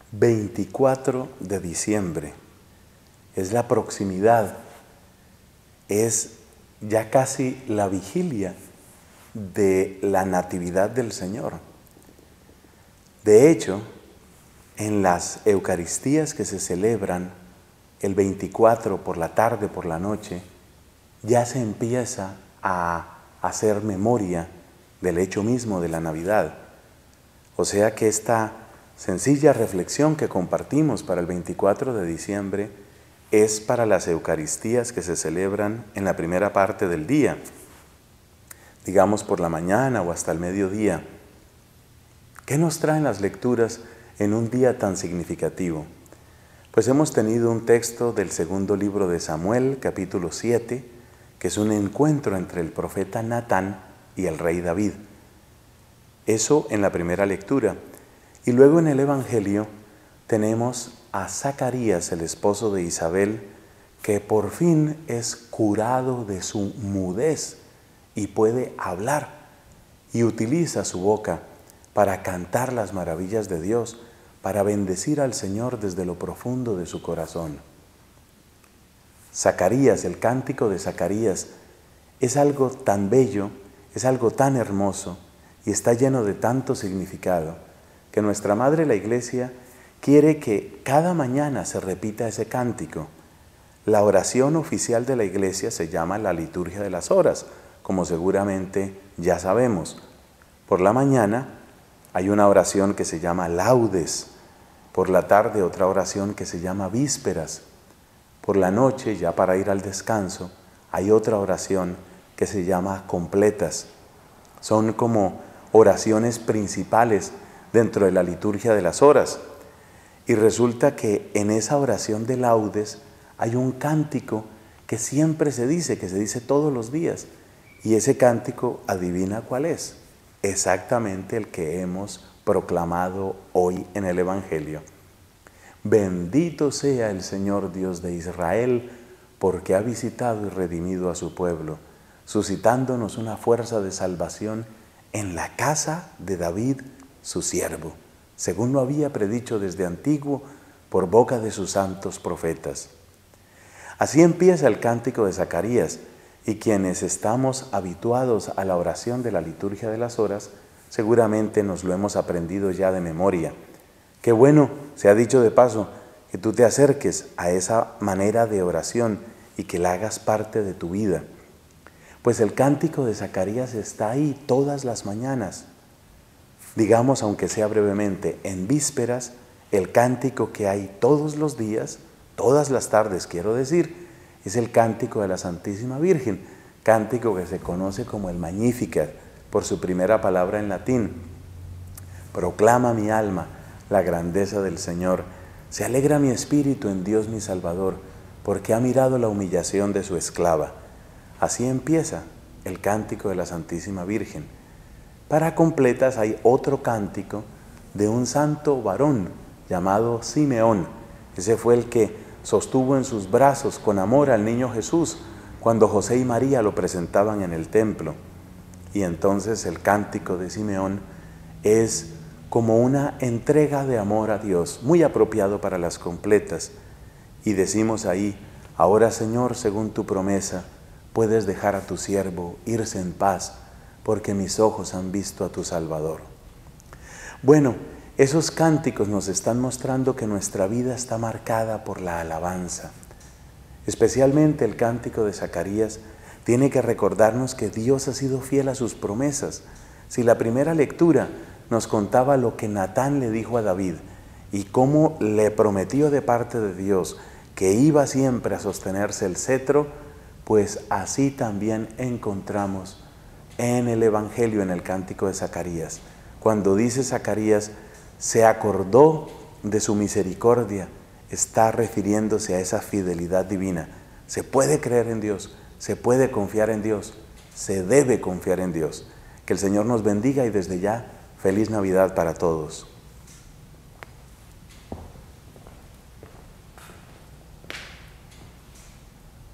24 de diciembre. Es la proximidad, es ya casi la vigilia de la Natividad del Señor. De hecho, en las Eucaristías que se celebran el 24 por la tarde, por la noche, ya se empieza a hacer memoria del hecho mismo de la Navidad. O sea que esta sencilla reflexión que compartimos para el 24 de diciembre es para las Eucaristías que se celebran en la primera parte del día, digamos por la mañana o hasta el mediodía. ¿Qué nos traen las lecturas en un día tan significativo? Pues hemos tenido un texto del segundo libro de Samuel, capítulo 7, que es un encuentro entre el profeta Natán y el rey David. Eso en la primera lectura. Y luego en el Evangelio tenemos a Zacarías, el esposo de Isabel, que por fin es curado de su mudez y puede hablar y utiliza su boca para cantar las maravillas de Dios, para bendecir al Señor desde lo profundo de su corazón. Zacarías, el cántico de Zacarías, es algo tan bello, es algo tan hermoso y está lleno de tanto significado que nuestra Madre la Iglesia quiere que cada mañana se repita ese cántico. La oración oficial de la Iglesia se llama la liturgia de las horas, como seguramente ya sabemos. Por la mañana hay una oración que se llama laudes, por la tarde otra oración que se llama vísperas, por la noche, ya para ir al descanso, hay otra oración que se llama completas. Son como oraciones principales dentro de la liturgia de las horas. Y resulta que en esa oración de laudes hay un cántico que siempre se dice, que se dice todos los días. Y ese cántico, adivina cuál es. Exactamente el que hemos proclamado hoy en el Evangelio. Bendito sea el Señor Dios de Israel, porque ha visitado y redimido a su pueblo, suscitándonos una fuerza de salvación en la casa de David, su siervo, según lo había predicho desde antiguo por boca de sus santos profetas. Así empieza el cántico de Zacarías, y quienes estamos habituados a la oración de la liturgia de las horas, seguramente nos lo hemos aprendido ya de memoria. Qué bueno, se ha dicho de paso, que tú te acerques a esa manera de oración y que la hagas parte de tu vida. Pues el cántico de Zacarías está ahí todas las mañanas. Digamos, aunque sea brevemente, en vísperas, el cántico que hay todos los días, todas las tardes quiero decir, es el cántico de la Santísima Virgen, cántico que se conoce como el Magnificat, por su primera palabra en latín. Proclama mi alma la grandeza del Señor, se alegra mi espíritu en Dios mi Salvador, porque ha mirado la humillación de su esclava. Así empieza el cántico de la Santísima Virgen. Para completas hay otro cántico de un santo varón llamado Simeón. Ese fue el que sostuvo en sus brazos con amor al niño Jesús cuando José y María lo presentaban en el templo. Y entonces el cántico de Simeón es como una entrega de amor a Dios, muy apropiado para las completas. Y decimos ahí, ahora Señor, según tu promesa, puedes dejar a tu siervo irse en paz, porque mis ojos han visto a tu Salvador. Bueno, esos cánticos nos están mostrando que nuestra vida está marcada por la alabanza. Especialmente el cántico de Zacarías tiene que recordarnos que Dios ha sido fiel a sus promesas. Si la primera lectura nos contaba lo que Natán le dijo a David y cómo le prometió de parte de Dios que iba siempre a sostenerse el cetro, pues así también encontramos en el Evangelio, en el cántico de Zacarías. Cuando dice Zacarías, se acordó de su misericordia, está refiriéndose a esa fidelidad divina. Se puede creer en Dios, se puede confiar en Dios, se debe confiar en Dios. Que el Señor nos bendiga y desde ya, feliz Navidad para todos.